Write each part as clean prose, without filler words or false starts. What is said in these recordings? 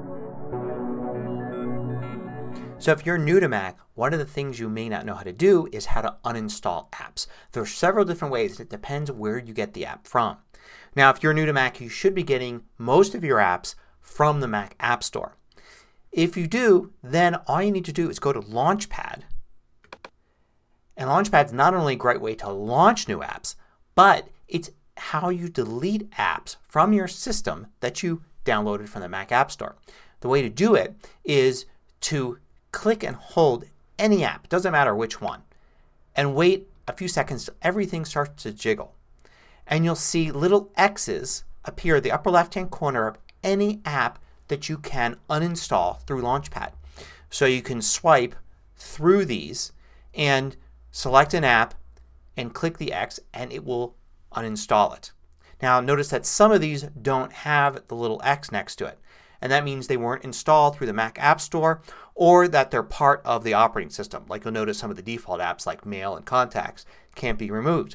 So if you're new to Mac, one of the things you may not know how to do is how to uninstall apps. There are several different ways. It depends where you get the app from. Now if you're new to Mac, you should be getting most of your apps from the Mac App Store. If you do, then all you need to do is go to Launchpad. And Launchpad is not only a great way to launch new apps, but it's how you delete apps from your system that you downloaded from the Mac App Store. The way to do it is to click and hold any app, doesn't matter which one, and wait a few seconds till everything starts to jiggle. And you'll see little X's appear in the upper left hand corner of any app that you can uninstall through Launchpad. So you can swipe through these and select an app and click the X and it will uninstall it. Now notice that some of these don't have the little X next to it. And that means they weren't installed through the Mac App Store or that they're part of the operating system. Like you'll notice some of the default apps like Mail and Contacts can't be removed.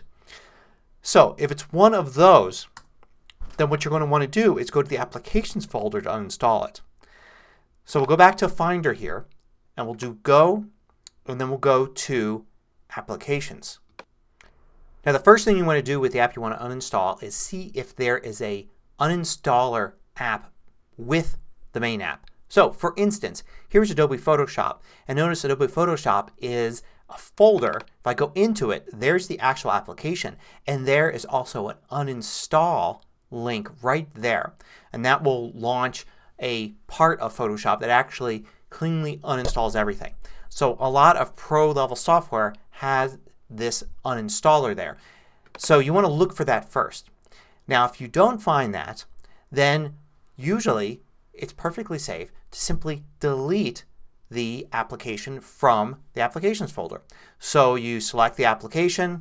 So if it's one of those, then what you're going to want to do is go to the Applications folder to uninstall it. So we'll go back to Finder here and we'll do Go and then we'll go to Applications. Now the first thing you want to do with the app you want to uninstall is see if there is a uninstaller app with the main app. So for instance, here's Adobe Photoshop and notice Adobe Photoshop is a folder. If I go into it, there's the actual application and there is also an uninstall link right there. And that will launch a part of Photoshop that actually cleanly uninstalls everything. So a lot of pro level software has this uninstaller there. So you want to look for that first. Now if you don't find that, then usually it's perfectly safe to simply delete the application from the Applications folder. So you select the application,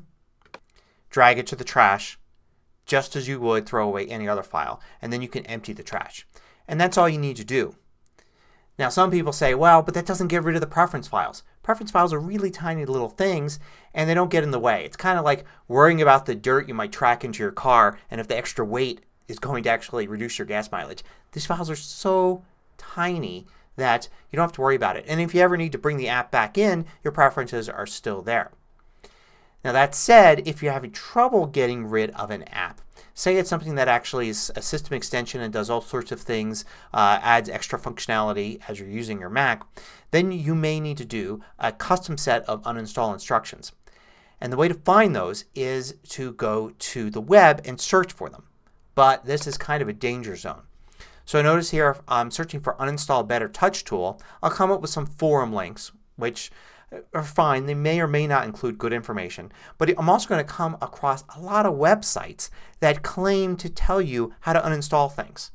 drag it to the trash just as you would throw away any other file, and then you can empty the trash. And that's all you need to do. Now some people say, well, but that doesn't get rid of the preference files. Preference files are really tiny little things and they don't get in the way. It's kind of like worrying about the dirt you might track into your car and if the extra weight is going to actually reduce your gas mileage. These files are so tiny that you don't have to worry about it. And if you ever need to bring the app back in, your preferences are still there. Now that said, if you're having trouble getting rid of an app, say it's something that actually is a system extension and does all sorts of things, adds extra functionality as you're using your Mac, then you may need to do a custom set of uninstall instructions. And the way to find those is to go to the web and search for them. But this is kind of a danger zone. So notice here if I'm searching for uninstall better touch tool, I'll come up with some forum links which are fine. They may or may not include good information. But I'm also going to come across a lot of websites that claim to tell you how to uninstall things.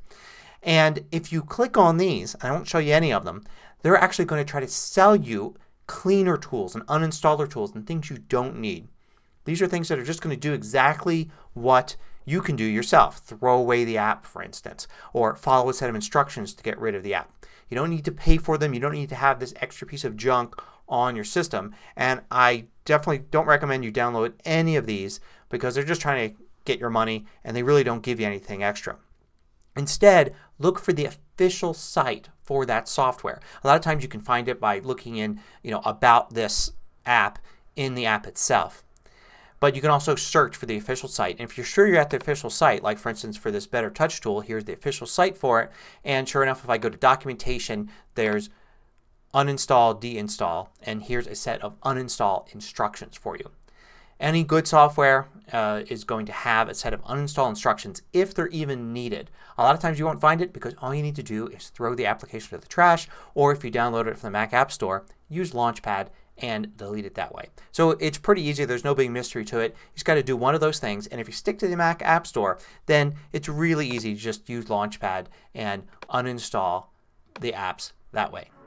And if you click on these, I won't show you any of them, they're actually going to try to sell you cleaner tools and uninstaller tools and things you don't need. These are things that are just going to do exactly what you can do yourself. Throw away the app, for instance, or follow a set of instructions to get rid of the app. You don't need to pay for them. You don't need to have this extra piece of junk on your system. And I definitely don't recommend you download any of these because they're just trying to get your money and they really don't give you anything extra. Instead, look for the official site for that software. A lot of times you can find it by looking in, about this app in the app itself. But you can also search for the official site. And if you're sure you're at the official site, like for instance for this Better Touch tool, here's the official site for it. And sure enough, if I go to documentation, there's uninstall, deinstall, and here's a set of uninstall instructions for you. Any good software is going to have a set of uninstall instructions if they're even needed. A lot of times you won't find it because all you need to do is throw the application to the trash, or if you download it from the Mac App Store, use Launchpad and delete it that way. So it's pretty easy. There's no big mystery to it. You just got to do one of those things, and if you stick to the Mac App Store, then it's really easy to just use Launchpad and uninstall the apps that way.